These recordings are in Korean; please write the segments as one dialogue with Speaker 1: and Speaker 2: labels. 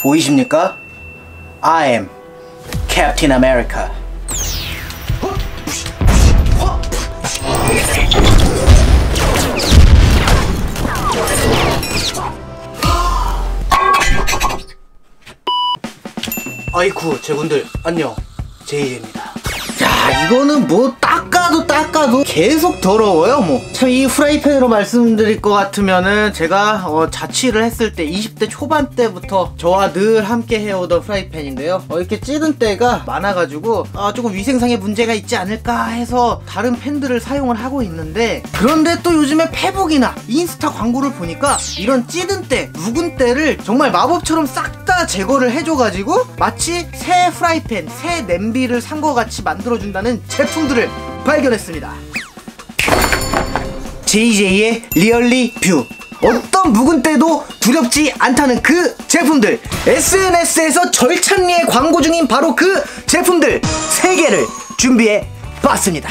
Speaker 1: 보이십니까? I am Captain America. 아이쿠 제군들 안녕, 제이제입니다. 야, 이거는 뭐 닦아도 계속 더러워요. 뭐 참 이 프라이팬으로 말씀드릴 것 같으면은 제가 자취를 했을 때 20대 초반 때부터 저와 늘 함께 해오던 프라이팬인데요. 이렇게 찌든 때가 많아가지고 조금 위생상의 문제가 있지 않을까 해서 다른 팬들을 사용을 하고 있는데, 그런데 또 요즘에 페북이나 인스타 광고를 보니까 이런 찌든 때, 묵은 때를 정말 마법처럼 싹 다 제거를 해줘가지고 마치 새 프라이팬, 새 냄비를 산 것 같이 만들어준다는 제품들을 발견했습니다. JJ의 리얼리 뷰. 어떤 묵은 때도 두렵지 않다는 그 제품들, SNS에서 절찬리에 광고 중인 바로 그 제품들 3개를 준비해 봤습니다.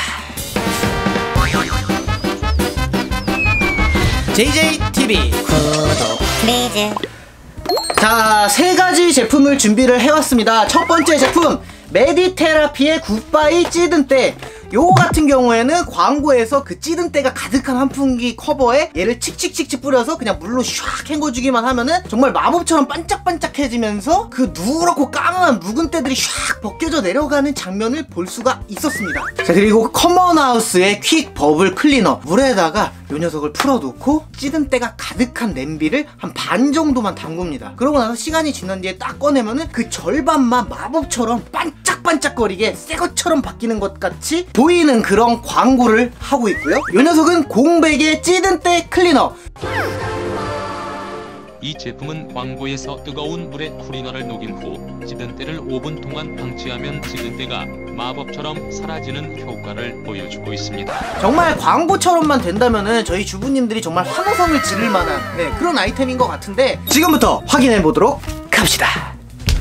Speaker 1: JJTV 구독 플리즈. 자, 3가지 제품을 준비를 해왔습니다. 첫 번째 제품, 메디테라피의 굿바이 찌든 때. 요거 같은 경우에는 광고에서 그 찌든 때가 가득한 환풍기 커버에 얘를 칙칙칙칙 뿌려서 그냥 물로 샥 헹궈주기만 하면은 정말 마법처럼 반짝반짝해지면서 그 누렇고 까만 묵은 때들이 샥 벗겨져 내려가는 장면을 볼 수가 있었습니다. 자, 그리고 커먼하우스의 퀵 버블 클리너. 물에다가 요 녀석을 풀어놓고 찌든 때가 가득한 냄비를 한 반 정도만 담굽니다. 그러고 나서 시간이 지난 뒤에 딱 꺼내면은 그 절반만 마법처럼 반짝반짝거리게 새 것처럼 바뀌는 것 같이 보이는 그런 광고를 하고 있고요. 이 녀석은 공백의 찌든 때 클리너.
Speaker 2: 이 제품은 광고에서 뜨거운 물에 클리너를 녹인 후 찌든 때를 5분 동안 방치하면 찌든 때가 마법처럼 사라지는 효과를 보여주고 있습니다.
Speaker 1: 정말 광고처럼만 된다면은 저희 주부님들이 정말 환호성을 지를 만한 그런 아이템인 것 같은데, 지금부터 확인해 보도록 합시다.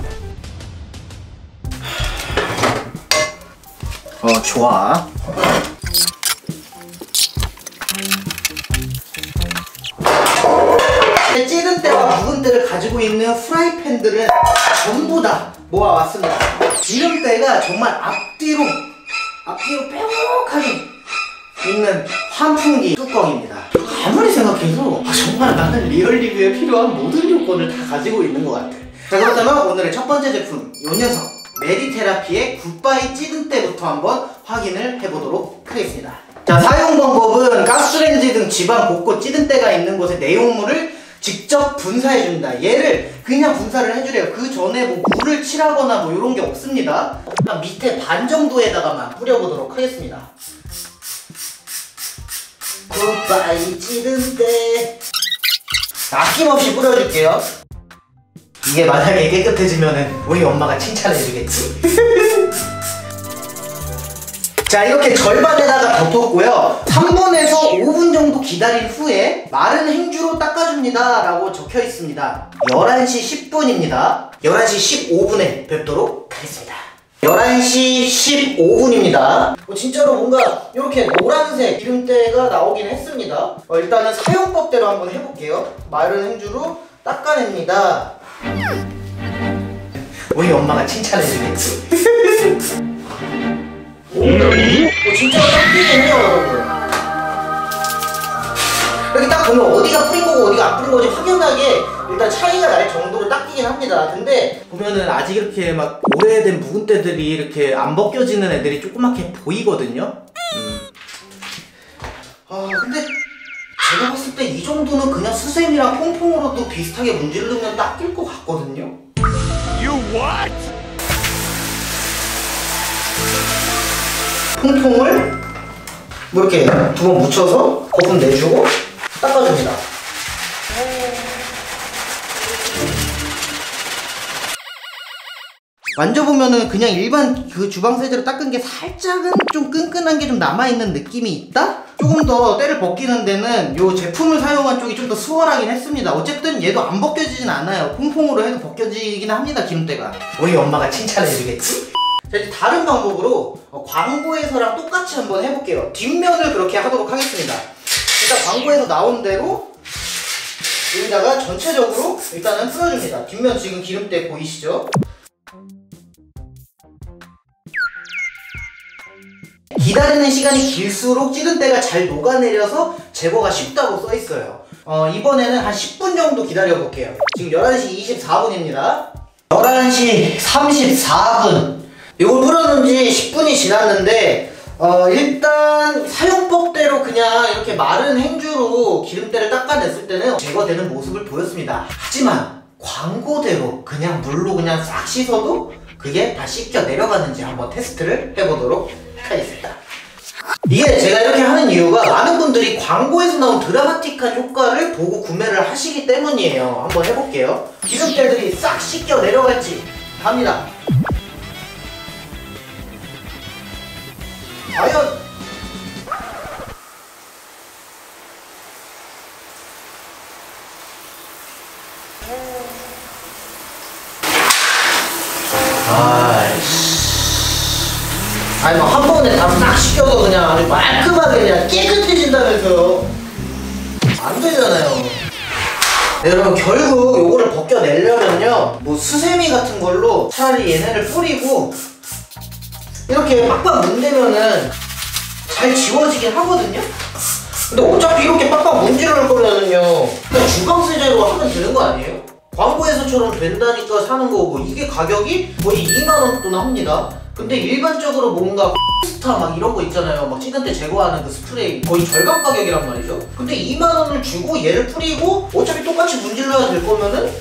Speaker 1: 좋아. 찌든 때와 묵은 때를 가지고 있는 프라이팬들은 전부 다 모아왔습니다. 기름때가 정말 앞뒤로 빼곡하게 있는 환풍기 뚜껑입니다. 아무리 생각해도 정말 나는 리얼 리뷰에 필요한 모든 요건을 다 가지고 있는 것 같아. 자, 그렇다면 오늘의 첫 번째 제품, 요 녀석 메디테라피의 굿바이 찌든 때부터 한번 확인을 해보도록 하겠습니다. 자, 사용 방법은 가스레인지 등 집안 곳곳 찌든 때가 있는 곳의 내용물을 직접 분사해준다. 얘를 그냥 분사를 해주래요. 그 전에 뭐 물을 칠하거나 뭐 이런 게 없습니다. 한 밑에 반 정도에다가만 뿌려보도록 하겠습니다. 굿바이 찌든 때. 아낌없이 뿌려줄게요. 이게 만약에 깨끗해지면은 우리 엄마가 칭찬해주겠지? 자, 이렇게 절반에다가 덮었고요. 3분에서 5분 정도 기다린 후에 마른 행주로 닦아줍니다 라고 적혀 있습니다. 11시 10분입니다. 11시 15분에 뵙도록 하겠습니다. 11시 15분입니다. 진짜로 뭔가 이렇게 노란색 기름때가 나오긴 했습니다. 일단은 사용법대로 한번 해볼게요. 마른 행주로 닦아냅니다. 우리 엄마가 칭찬해주겠지? 진짜로 닦이긴 해요, 여러분. 여기 딱 보면 어디가 뿌린 거고 어디가 안 뿌린 거지 확연하게 일단 차이가 날 정도로 닦이긴 합니다. 근데 보면은 아직 이렇게 막 오래된 묵은 때들이 이렇게 안 벗겨지는 애들이 조그맣게 보이거든요. 근데 제가 봤을 때 이 정도는 그냥 수세미랑 퐁퐁으로도 비슷하게 문지르면 닦일 것 같거든요. You what? 퐁퐁을 뭐 이렇게 2번 묻혀서 거품 내주고 닦아줍니다. 만져보면은 그냥 일반 그 주방 세제로 닦은 게 살짝은 좀 끈끈한 게 좀 남아있는 느낌이 있다? 조금 더 때를 벗기는 데는 요 제품을 사용한 쪽이 좀 더 수월하긴 했습니다. 어쨌든 얘도 안 벗겨지진 않아요. 퐁퐁으로 해도 벗겨지긴 합니다, 기름때가. 우리 엄마가 칭찬해주겠지? 자, 이제 다른 방법으로 광고에서랑 똑같이 한번 해볼게요. 뒷면을 그렇게 하도록 하겠습니다. 일단 광고에서 나온 대로 여기다가 전체적으로 일단은 뿌려줍니다. 뒷면 지금 기름때 보이시죠? 기다리는 시간이 길수록 찌든때가 잘 녹아내려서 제거가 쉽다고 써있어요. 이번에는 한 10분 정도 기다려볼게요. 지금 11시 24분입니다 11시 34분 이걸 뿌려놓은 지 10분이 지났는데 일단 사용법대로 그냥 이렇게 마른 행주로 기름때를 닦아냈을 때는 제거되는 모습을 보였습니다. 하지만 광고대로 그냥 물로 그냥 싹 씻어도 그게 다 씻겨 내려가는지 한번 테스트를 해보도록 하겠습니다. 이게 제가 이렇게 하는 이유가 많은 분들이 광고에서 나온 드라마틱한 효과를 보고 구매를 하시기 때문이에요. 한번 해볼게요. 기름때들이 싹 씻겨 내려갈지 갑니다. 과연 아니 뭐 한 번에 다 싹 씻겨서 그냥 아주 말끔하게 그냥 깨끗해진다면서요. 안 되잖아요. 네, 여러분 결국 요거를 벗겨내려면요 뭐 수세미 같은 걸로 차라리 얘네를 뿌리고 이렇게 빡빡 문대면은 잘 지워지긴 하거든요. 근데 어차피 이렇게 빡빡 문지를 거면은요 그냥 주방세제로 하면 되는 거 아니에요? 광고에서처럼 된다니까 사는 거고 이게 가격이 거의 2만원 돈 합니다. 근데 일반적으로 뭔가 스타 막 이런 거 있잖아요. 막 찌든때 제거하는 그 스프레이 거의 절반 가격이란 말이죠. 근데 2만원을 주고 얘를 뿌리고 어차피 똑같이 문질러야 될 거면은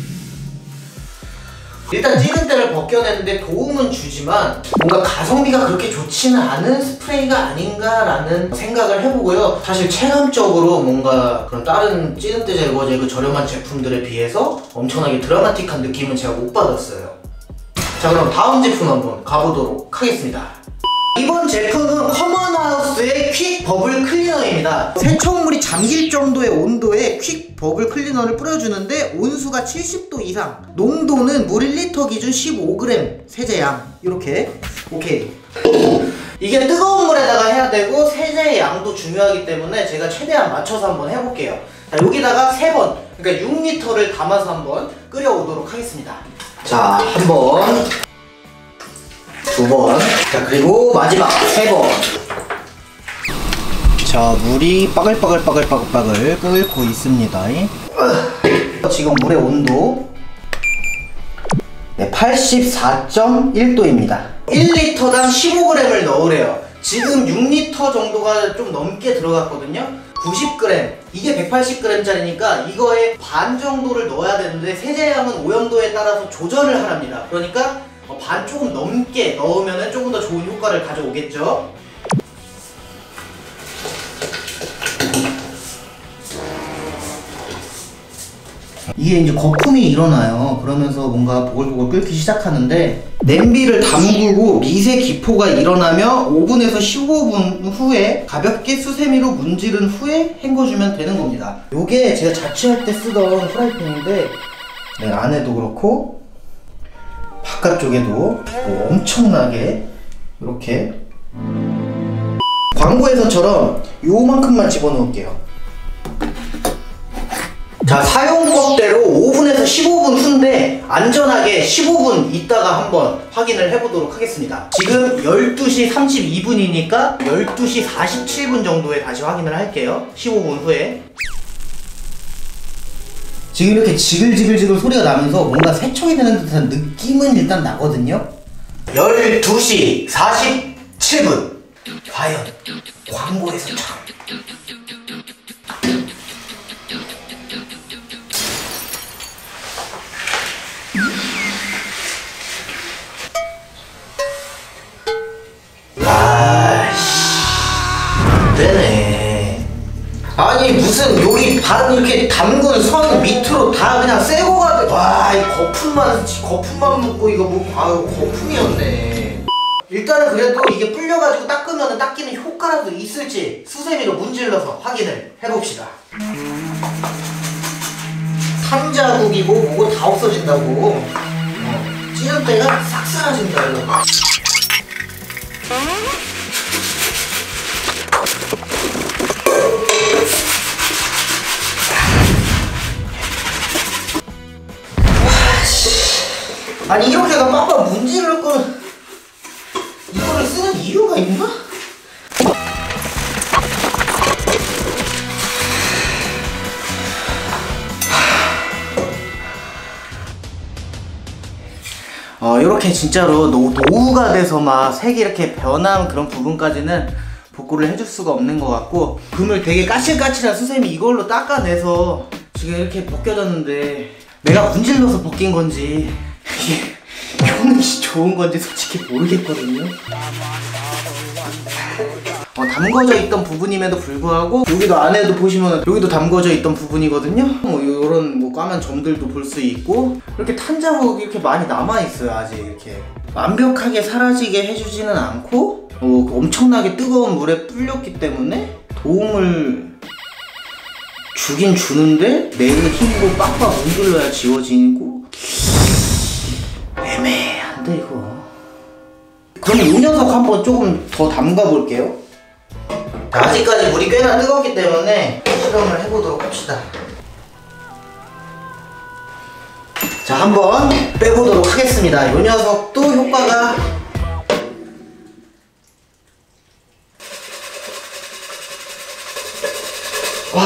Speaker 1: 일단 찌든때를 벗겨내는데 도움은 주지만 뭔가 가성비가 그렇게 좋지는 않은 스프레이가 아닌가라는 생각을 해보고요. 사실 체감적으로 뭔가 그런 다른 찌든때 제거제 그 저렴한 제품들에 비해서 엄청나게 드라마틱한 느낌은 제가 못 받았어요. 자, 그럼 다음 제품 한번 가보도록 하겠습니다. 이번 제품은 커먼하우스의 퀵 버블 클리너입니다. 세척물이 잠길 정도의 온도에 퀵 버블 클리너를 뿌려주는데 온수가 70도 이상, 농도는 물 1리터 기준 15g 세제양. 이렇게 오케이. 이게 뜨거운 물에다가 해야 되고 세제의 양도 중요하기 때문에 제가 최대한 맞춰서 한번 해볼게요. 자, 여기다가 3번, 그러니까 6리터를 담아서 한번 끓여오도록 하겠습니다. 자, 1번, 2번, 자 그리고 마지막 3번. 자, 물이 빠글빠글 끓고 있습니다. 지금 물의 온도 84.1도입니다 1리터당 15g을 넣으래요. 지금 6리터 정도가 좀 넘게 들어갔거든요. 90g, 이게 180g짜리니까 이거에 반 정도를 넣어야 되는데 세제량은 오염도에 따라서 조절을 하랍니다. 그러니까 반 조금 넘게 넣으면 조금 더 좋은 효과를 가져오겠죠. 이게 이제 거품이 일어나요. 그러면서 뭔가 보글보글 끓기 시작하는데 냄비를 담그고 미세 기포가 일어나며 5분에서 15분 후에 가볍게 수세미로 문지른 후에 헹궈주면 되는 겁니다. 요게 제가 자취할 때 쓰던 프라이팬인데 네, 안에도 그렇고 바깥쪽에도 뭐 엄청나게 이렇게 광고에서처럼 요만큼만 집어넣을게요. 자, 사용법대로 5분에서 15분 후인데 안전하게 15분 있다가 한번 확인을 해보도록 하겠습니다. 지금 12시 32분이니까 12시 47분 정도에 다시 확인을 할게요. 15분 후에 지금 이렇게 지글지글 소리가 나면서 뭔가 세척이 되는 듯한 느낌은 일단 나거든요. 12시 47분 과연 광고에서처럼 되네. 아니 무슨 여기 반 이렇게 담근 선 밑으로 다 그냥 새거가 돼. 와, 이 거품만 묻고 이거 뭐 아유 거품이었네. 일단은 그래도 이게 불려가지고 닦으면 닦이는 효과라도 있을지 수세미로 문질러서 확인을 해봅시다. 탄자국이고 뭐고 다 없어진다고. 찌른때가 싹 사라진다 이거. 아니 이렇게가 빡빡 문지를 걸 이거를 쓰는 이유가 있나? 이렇게 진짜로 노후가 돼서 막 색이 이렇게 변한 그런 부분까지는 복구를 해줄 수가 없는 것 같고, 금을 되게 까칠까칠한 수세미 이걸로 닦아내서 지금 이렇게 벗겨졌는데 내가 문질러서 벗긴 건지 이게 효능이 좋은 건지 솔직히 모르겠거든요. 담궈져 있던 부분임에도 불구하고 여기도 안에도 보시면 여기도 담궈져 있던 부분이거든요. 요런 뭐 까만 점들도 볼 수 있고, 이렇게 탄 자국이 이렇게 많이 남아있어요. 아직 이렇게 완벽하게 사라지게 해주지는 않고 엄청나게 뜨거운 물에 불렸기 때문에 도움을 주긴 주는데 내 힘으로 빡빡 문질러야 지워지고 애매한데 이거. 그럼 이 녀석 한번 조금 더 담가 볼게요. 아직까지 물이 꽤나 뜨겁기 때문에 실험을 해보도록 합시다. 자, 한번 빼보도록 하겠습니다. 이 녀석도 효과가 와.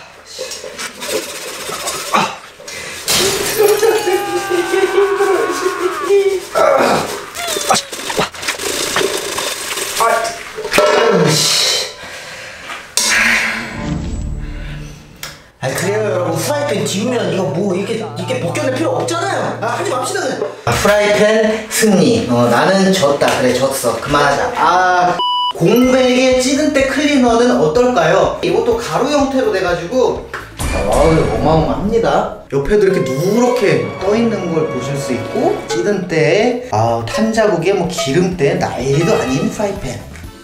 Speaker 1: 아니 그래요 여러분, 프라이팬 지우면 이거 뭐 이렇게 벗겨낼 필요 없잖아요. 하지 맙시다 그냥. 프라이팬 승리. 나는 졌다. 그래 졌어. 그만하자. 공백의 찌든때 클리너는 어떨까요? 이것도 가루 형태로 돼가지고 어마어마합니다. 옆에도 이렇게 누렇게 떠있는 걸 보실 수 있고, 찌든때 탄 자국에 뭐 기름때 난리도 아닌 프라이팬.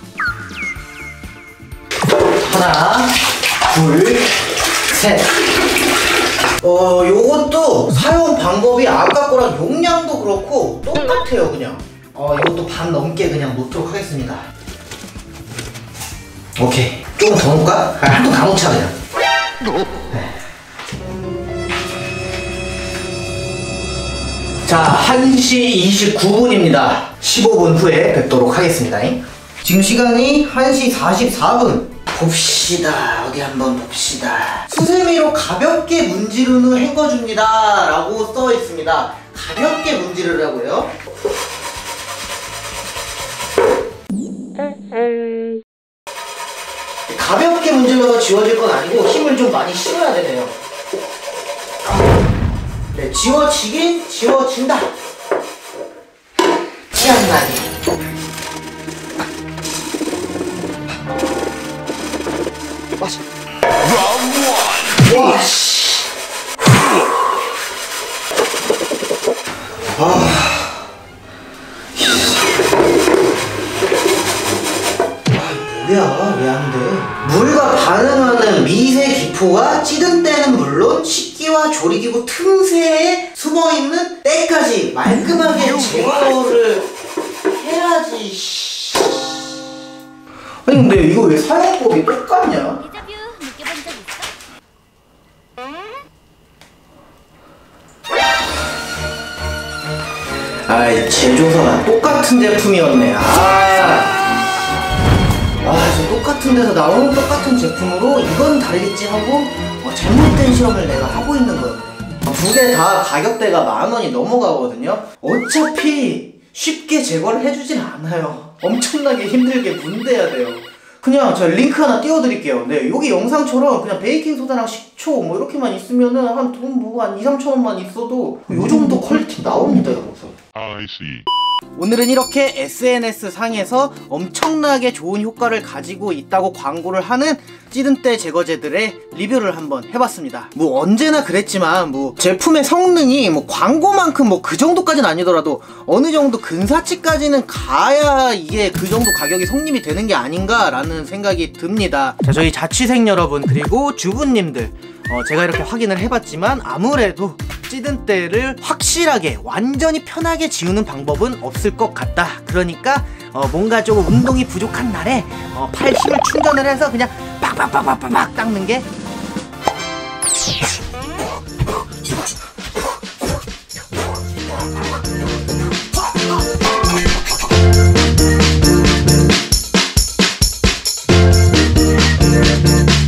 Speaker 1: 하나 둘 셋. 요것도 사용 방법이 아까 거랑 용량도 그렇고 똑같아요. 그냥 이것도 반 넘게 그냥 놓도록 하겠습니다. 오케이, 조금 더 넣을까? 한 통 다 넣자 그냥. 네. 자, 1시 29분입니다 15분 후에 뵙도록 하겠습니다. 지금 시간이 1시 44분 봅시다. 어디 한번 봅시다. 수세미로 가볍게 문지른 후 헹궈줍니다 라고 써있습니다. 가볍게 문지르라고요? 가볍게 문질러서 지워질 건 아니고 힘을 좀 많이 실어야 되네요. 네, 지워지긴 지워진다. 티 안 나게. 와, 씨. 뭐야, 왜 안 돼? 물과 반응하는 미세 기포가 찌든 때는 물론 식기와 조리기구 틈새에 숨어있는 때까지 말끔하게 제거를 해야지. 아니 근데 이거 왜 사용법이 똑같냐? 아이, 제조사가 똑같은 제품이었네. 저 똑같은 데서 나오는 똑같은 제품으로 이건 다르겠지 하고 잘못된 실험을 내가 하고 있는 거였네. 두 개 다 가격대가 10,000원이 넘어가거든요. 어차피 쉽게 제거를 해주진 않아요. 엄청나게 힘들게 문대야 돼요. 그냥 제가 링크 하나 띄워드릴게요. 네, 여기 영상처럼 그냥 베이킹소다랑 식초 뭐 이렇게만 있으면은 한 돈 뭐 한 2-3천원만 있어도 요 정도 퀄리티 나옵니다, 여러분.
Speaker 2: I see.
Speaker 1: 오늘은 이렇게 SNS 상에서 엄청나게 좋은 효과를 가지고 있다고 광고를 하는 찌든때 제거제들의 리뷰를 한번 해봤습니다. 뭐 언제나 그랬지만 뭐 제품의 성능이 뭐 광고만큼 뭐 그 정도까지는 아니더라도 어느 정도 근사치까지는 가야 이게 그 정도 가격이 성립이 되는 게 아닌가 라는 생각이 듭니다. 자, 저희 자취생 여러분 그리고 주부님들 제가 이렇게 확인을 해봤지만 아무래도 찌든때를 확실하게 완전히 편하게 지우는 방법은 없을 것 같다. 그러니까 뭔가 조금 운동이 부족한 날에 팔 힘을 충전을 해서 그냥 빡빡빡빡빡 닦는 게 네.